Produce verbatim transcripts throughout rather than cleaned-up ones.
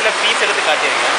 முதல்ல பீஸ் எடுத்து காட்டிடுங்க.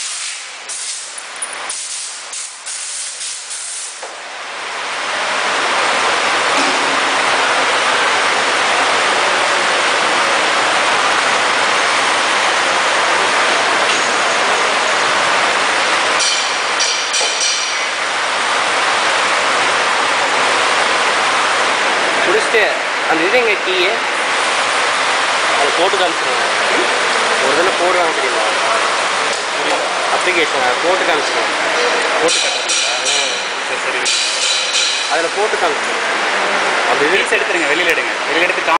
முடிச்சுட்டு அந்த இது எங்கள் கீயே அதை போட்டு காமிச்சிருங்க. ஒரு தடவை போடுறாங்க தெரியுமா அப்ளிகேஷன், அதை போட்டு காமிச்சிருங்க. போட்டு காட்டுறீங்களா? சரி சரி, அதில் போட்டு காமிச்சிருங்க. அந்த பீஸ் எடுத்துருங்க, வெளியில் எடுங்க, வெளியில் எடுத்து